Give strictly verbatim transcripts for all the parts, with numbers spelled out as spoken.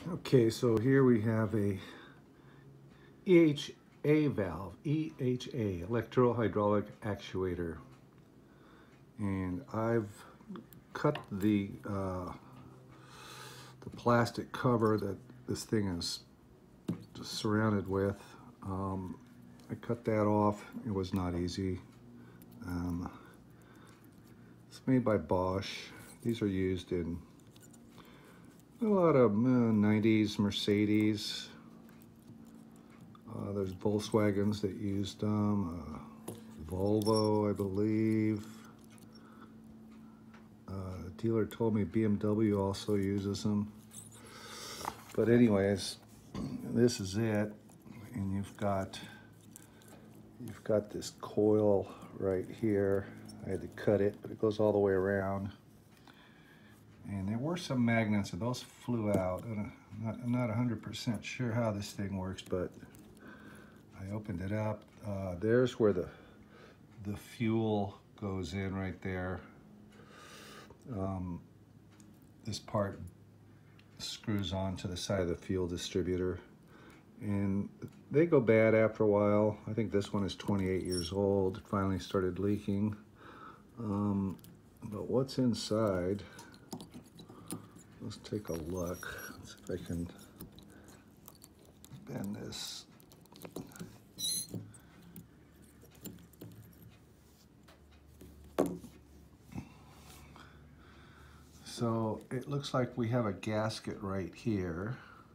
Okay, so here we have a E H A valve, E H A, electro-hydraulic actuator. And I've cut the, uh, the plastic cover that this thing is surrounded with. Um, I cut that off. It was not easy. Um, it's made by Bosch. These are used in a lot of uh, nineties Mercedes. Uh, there's Volkswagens that used them, uh, Volvo, I believe. Uh, the dealer told me B M W also uses them. But anyways, this is it, and you've got you've got this coil right here. I had to cut it, but it goes all the way around. And there were some magnets, and those flew out. I'm not, I'm not one hundred percent sure how this thing works, but I opened it up. Uh, there's where the the fuel goes in right there. Um, this part screws on to the side of the fuel distributor, and they go bad after a while. I think this one is twenty-eight years old. It finally started leaking. Um, but what's inside? Let's take a look. Let's see if I can bend this. So it looks like we have a gasket right here.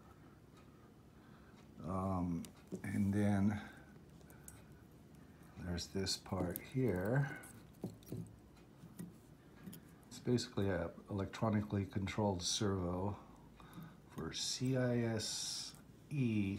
Um, and then there's this part here. It's basically a electronically controlled servo for C I S E.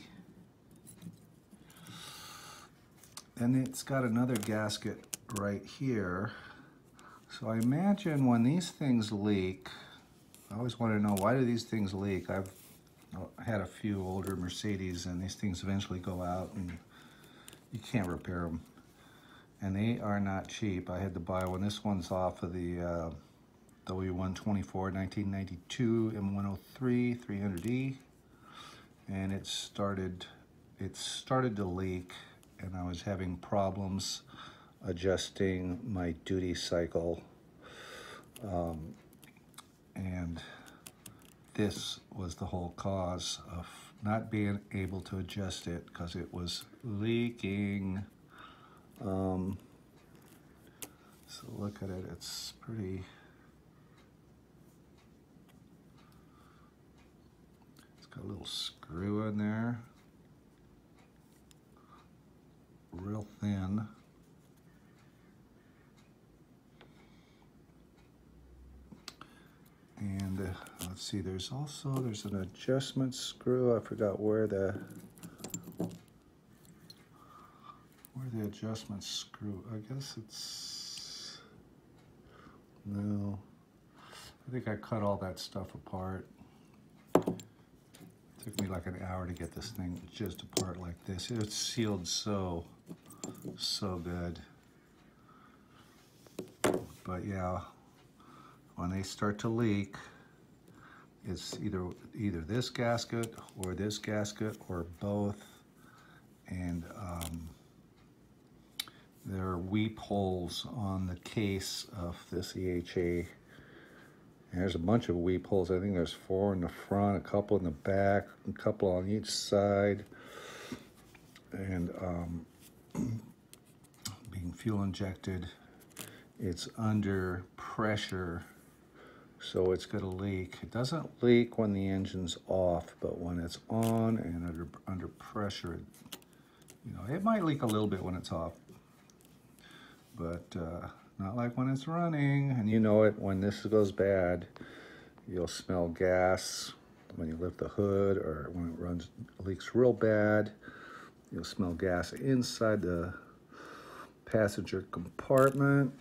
And it's got another gasket right here. So I imagine when these things leak, I always want to know, why do these things leak? I've had a few older Mercedes, and these things eventually go out and you can't repair them. And they are not cheap. I had to buy one. This one's off of the uh, W one twenty-four nineteen ninety-two M one oh three three hundred E, and it started it started to leak, and I was having problems adjusting my duty cycle, um, and this was the whole cause of not being able to adjust it, because it was leaking. Um, so look at it, it's pretty, it's got a little screw in there, real thin. And uh, let's see, there's also, there's an adjustment screw. I forgot where the, where the adjustment screw, I guess it's, no, I think I cut all that stuff apart. It took me like an hour to get this thing just apart like this. It's sealed so, so good. But yeah, when they start to leak, it's either either this gasket or this gasket or both. And um, there are weep holes on the case of this E H A. And there's a bunch of weep holes. I think there's four in the front, a couple in the back, a couple on each side. And um, being fuel injected, it's under pressure, so it's going to leak. It doesn't leak when the engine's off, but when it's on and under under pressure, you know, it might leak a little bit when it's off, but uh, not like when it's running. And you know it, when this goes bad, you'll smell gas when you lift the hood, or when it runs leaks real bad, you'll smell gas inside the passenger compartment.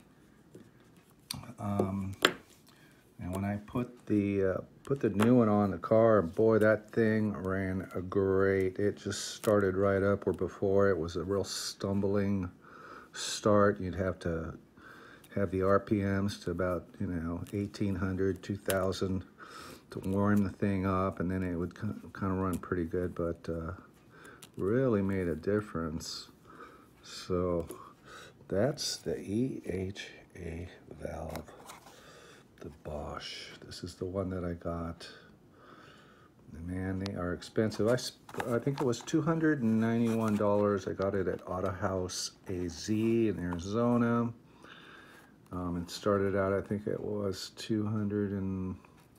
Um, and when I put the uh, put the new one on the car, boy, that thing ran a great. It just started right up, where before it was a real stumbling start. You'd have to have the R P Ms to about, you know, eighteen hundred, two thousand, to warm the thing up, and then it would kind of run pretty good, but uh, really made a difference. So that's the E H A valve, the Bosch. This is the one that I got. Man, they are expensive. I, I think it was two hundred ninety-one dollars. I got it at Auto House A Z in Arizona. Um, it started out, I think it was two hundred and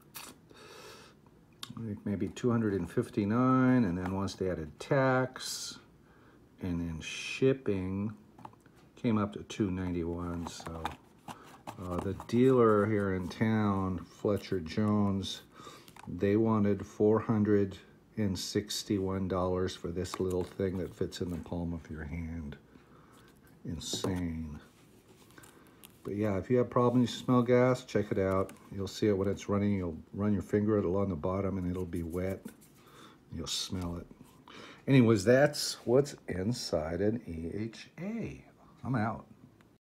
I think maybe two hundred fifty-nine, and then once they added tax and then shipping, came up to two ninety-one. So uh, the dealer here in town, Fletcher Jones, they wanted four hundred sixty-one dollars for this little thing that fits in the palm of your hand. Insane. But yeah, if you have problems, you smell gas, check it out. You'll see it when it's running. You'll run your finger along the bottom and it'll be wet. You'll smell it. Anyways, that's what's inside an E H A. I'm out.